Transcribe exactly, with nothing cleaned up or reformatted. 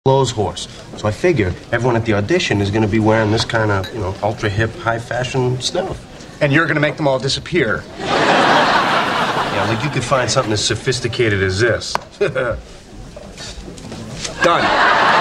clothes horse. So I figure everyone at the audition is going to be wearing this kind of, you know, ultra-hip, high-fashion stuff. And you're going to make them all disappear. Yeah, like you could find something as sophisticated as this. Done.